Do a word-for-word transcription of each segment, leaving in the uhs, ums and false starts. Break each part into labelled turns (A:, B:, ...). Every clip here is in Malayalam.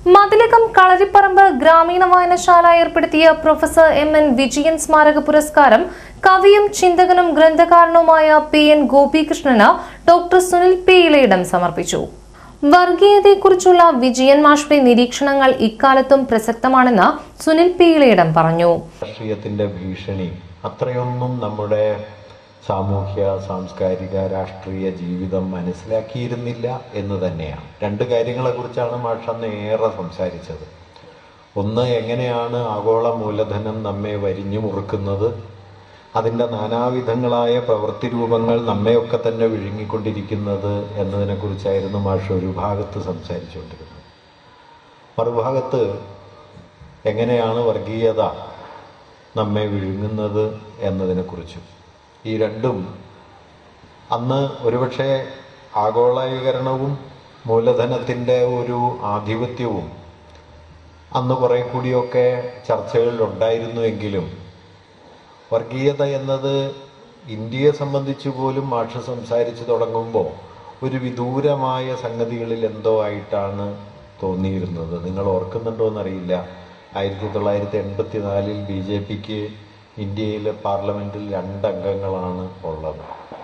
A: മതിലകം കളരിപ്പറമ്പ് ഗ്രാമീണ വായനശാല ഏർപ്പെടുത്തിയ പ്രൊഫസർ എം എൻ വിജയൻ സ്മാരക പുരസ്കാരം കവിയും ചിന്തകനും ഗ്രന്ഥകാരനുമായ പി എൻ ഗോപികൃഷ്ണന് ഡോക്ടർ സുനിൽ പി ഇളയിടം സമർപ്പിച്ചു. വർഗീയതയെക്കുറിച്ചുള്ള വിജയൻ മാഷുടെ നിരീക്ഷണങ്ങൾ ഇക്കാലത്തും പ്രസക്തമാണെന്ന് സുനിൽ പി ഇളയിടം പറഞ്ഞു.
B: രാഷ്ട്രീയത്തിന്റെ ഭീഷണി അത്രയൊന്നും നമ്മുടെ സാമൂഹ്യ സാംസ്കാരിക രാഷ്ട്രീയ ജീവിതം മനസ്സിലാക്കിയിരുന്നില്ല എന്ന് തന്നെയാണ്. രണ്ട് കാര്യങ്ങളെക്കുറിച്ചാണ് മാഷ് അന്ന് ഏറെ സംസാരിച്ചത്. ഒന്ന്, എങ്ങനെയാണ് ആഗോള മൂലധനം നമ്മെ വരിഞ്ഞു മുറുക്കുന്നത്, അതിൻ്റെ നാനാവിധങ്ങളായ പ്രവൃത്തി രൂപങ്ങൾ നമ്മയൊക്കെ തന്നെ വിഴുങ്ങിക്കൊണ്ടിരിക്കുന്നത് എന്നതിനെക്കുറിച്ചായിരുന്നു മാഷ് ഒരു ഭാഗത്ത് സംസാരിച്ചുകൊണ്ടിരുന്നത്. മറുഭാഗത്ത് എങ്ങനെയാണ് വർഗീയത നമ്മെ വിഴുങ്ങുന്നത് എന്നതിനെക്കുറിച്ചും. ഈ രണ്ടും അന്ന് ഒരുപക്ഷെ ആഗോളീകരണവും മൂലധനത്തിൻ്റെ ഒരു ആധിപത്യവും അന്ന് കുറെ കൂടിയൊക്കെ ചർച്ചകളിലുണ്ടായിരുന്നുവെങ്കിലും വർഗീയത എന്നത് ഇന്ത്യയെ സംബന്ധിച്ചു പോലും മാഷ് സംസാരിച്ചു തുടങ്ങുമ്പോൾ ഒരു വിദൂരമായ സംഗതികളിൽ എന്തോ ആയിട്ടാണ് തോന്നിയിരുന്നത്. നിങ്ങൾ ഓർക്കുന്നുണ്ടോ എന്നറിയില്ല, ആയിരത്തി തൊള്ളായിരത്തി എൺപത്തി നാലിൽ ബി ജെ പിക്ക് ഇന്ത്യയിലെ പാർലമെന്റിൽ രണ്ടംഗങ്ങളാണ് ഉള്ളത്.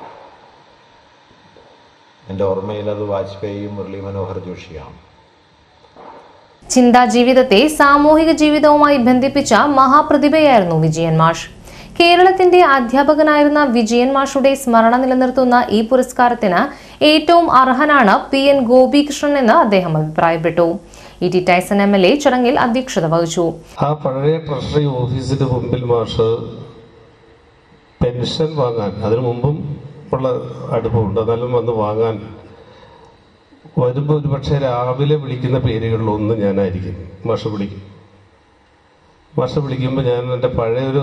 B: എൻ്റെ ഓർമ്മയിൽ അത് വാജ്പേയിയും മുരളി മനോഹർ ജോഷിയാണ്.
A: ചിന്താ ജീവിതത്തെ സാമൂഹിക ജീവിതവുമായി ബന്ധിപ്പിച്ച മഹാപ്രതിഭയായിരുന്നു വിജയൻ മാഷ്. കേരളത്തിന്റെ അധ്യാപകനായിരുന്ന വിജയൻ മാഷുടെ സ്മരണ നിലനിർത്തുന്ന ഈ പുരസ്കാരത്തിന് ഏറ്റവും അർഹനാണ് പി എൻ ഗോപികൃഷ്ണൻ എന്ന് അദ്ദേഹം അഭിപ്രായപ്പെട്ടു. E T Tyson M L A ചടങ്ങിൽ അധ്യക്ഷത വഹിച്ചു.
C: ആ പഴയ ട്രഷറി ഓഫീസിന് മുമ്പിൽ മാഷ് പെൻഷൻ വാങ്ങാൻ, അതിനു മുമ്പും ഉള്ള അടുപ്പമുണ്ട്, എന്നാലും വന്ന് വാങ്ങാൻ വരുമ്പോൾ ഒരു പക്ഷേ രാവിലെ വിളിക്കുന്ന പേരുകളിലൊന്ന് ഞാനായിരിക്കും. മാഷ് വിളിക്കും മാഷ് വിളിക്കുമ്പോൾ ഞാൻ എൻ്റെ പഴയൊരു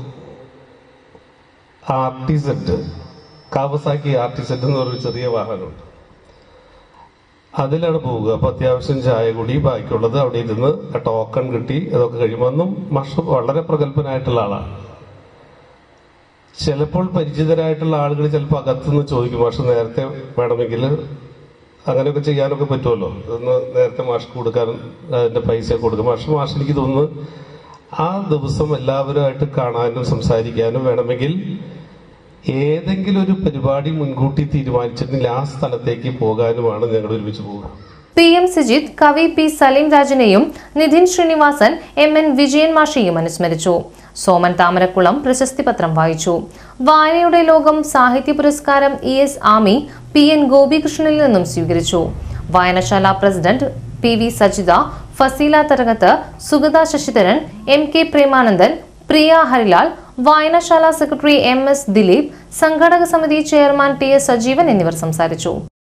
C: ആർട്ടിസെറ്റ്, കാവസാക്കി ആർട്ടിസെറ്റ് എന്ന് പറഞ്ഞൊരു ചെറിയ വാഹനമുണ്ട്, അതിലാണ് പോവുക. അപ്പൊ അത്യാവശ്യം ചായ കൂടി, ബാക്കിയുള്ളത് അവിടെ ഇരുന്ന് ടോക്കൺ കിട്ടി. അതൊക്കെ കഴിയുമ്പോൾ അന്നും മാഷ് വളരെ പ്രഗത്ഭനായിട്ടുള്ള ആളാണ്. ചിലപ്പോൾ പരിചിതരായിട്ടുള്ള ആളുകൾ ചിലപ്പോൾ അകത്തുനിന്ന് ചോദിക്കും, മാഷ് നേരത്തെ വേണമെങ്കിൽ അങ്ങനെയൊക്കെ ചെയ്യാനൊക്കെ പറ്റുമല്ലോ, ഇതൊന്ന് നേരത്തെ മാഷ് കൊടുക്കാൻ അതിന്റെ പൈസ കൊടുക്കും. മാഷ് മാഷ് എനിക്ക് തോന്നുന്നു ആ ദിവസം എല്ലാവരുമായിട്ട് കാണാനും സംസാരിക്കാനും വേണമെങ്കിൽ ഏതെങ്കിലും ഒരു പരിപാടി മുൻകൂട്ടി തീരുമാനിച്ചിട്ടുണ്ടെങ്കിൽ ആ സ്ഥലത്തേക്ക് പോകാനുമാണ് ഞങ്ങൾ ഒരുമിച്ച് പോകുക.
A: പി എം സിജിത്ത്, കവി പി സലീം രാജനെയും നിധിൻ ശ്രീനിവാസൻ, എം എൻ വിജയൻ മാഷെയും അനുസ്മരിച്ചു. സോമൻ താമരക്കുളം പ്രശസ്തി പത്രം വായിച്ചു. വായനയുടെ ലോകം സാഹിത്യ പുരസ്കാരം E S Ami P N ഗോപികൃഷ്ണനിൽ നിന്നും സ്വീകരിച്ചു. വായനശാല president P V Sajitha, Faseela Tharakath, Sugatha Sasidharan, M K Premanandan, Priya Harilal, വായനശാല സെക്രട്ടറി എം എസ് ദിലീപ്, സംഘാടക സമിതി ചെയർമാൻ ടി എസ് സജീവൻ എന്നിവർ സംസാരിച്ചു.